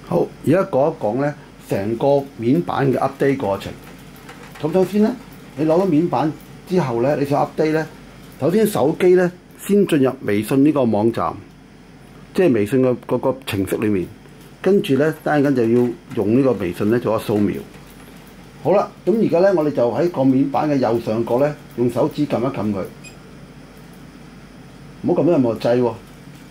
好，而家講一講咧成個面板嘅 update 過程。咁首先咧，你攞到面板之後咧，你想 update 咧，首先手機咧先進入微信呢個網站，即係微信嘅嗰個程式裏面。跟住咧，單緊就要用呢個微信咧做一掃描。好啦，咁而家咧，我哋就喺個面板嘅右上角咧，用手指撳一撳佢，唔好撳到任何掣喎。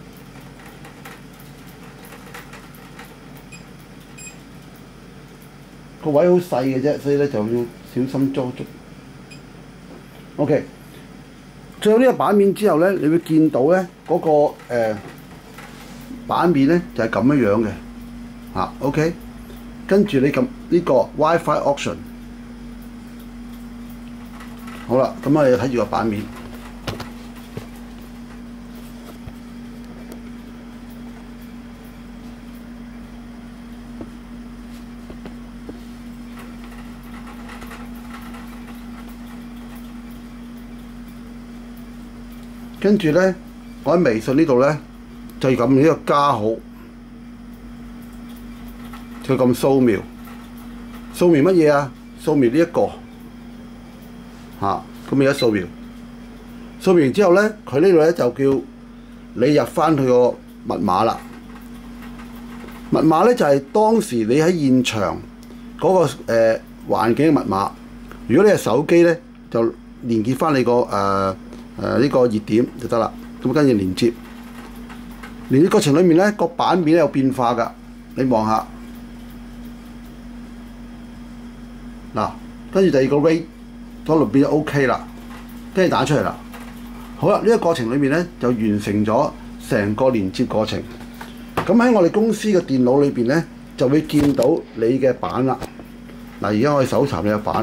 個位好細嘅啫，所以咧就要小心捉捉。OK， 最後呢個版面之後咧，你會見到咧嗰個版面咧就係咁樣樣嘅嚇。OK， 跟住你撳呢個 WiFi option。好啦，咁我哋睇住個版面。跟住咧，我喺微信呢度咧，就撳呢個加號，就撳掃描。掃描乜嘢啊？掃描呢一個嚇，咁而家掃描。掃描完之後咧，佢呢度咧就叫你入翻佢個密碼啦。密碼咧就係當時你喺現場嗰個環境嘅密碼。如果你係手機咧，就連結翻你個呢個熱點就得啦，咁跟住連接。連接過程裏面咧，個版面有變化㗎，你望下。嗱，跟住第二個 rate 嗰度變咗 OK 啦，跟住打出嚟啦。好啦，呢個過程裏面咧就完成咗成個連接過程。咁喺我哋公司嘅電腦裏邊咧，就會見到你嘅版啦。嗱，而家我哋搜查你嘅版。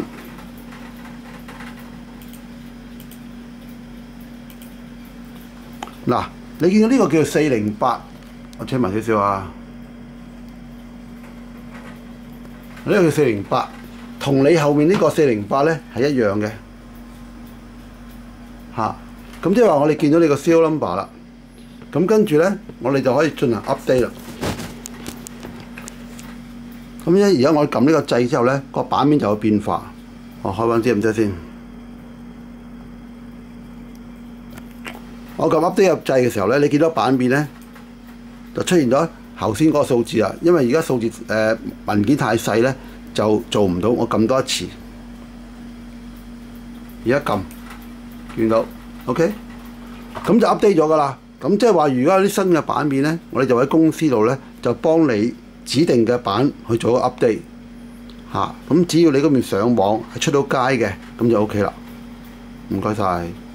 嗱，你見到呢個叫做408，我扯埋少少啊。呢個叫408，同你後面呢個408咧係一樣嘅嚇。咁即係話我哋見到你個 serial number 啦。咁跟住咧，我哋就可以進行 update 啦。咁咧，而家我撳呢個掣之後咧，個版面就有變化。我開翻啲唔知先。我撳 update 入掣嘅時候咧，你見到版面咧就出現咗頭先嗰個數字啦。因為而家數字文件太細咧，就做唔到。我撳多一次，而家撳見到 OK， 咁就 update 咗噶啦。咁即係話，如果有啲新嘅版面咧，我哋就喺公司度咧就幫你指定嘅版去做個 update 嚇。咁只要你嗰邊上網係出到街嘅，咁就 OK 啦。唔該晒。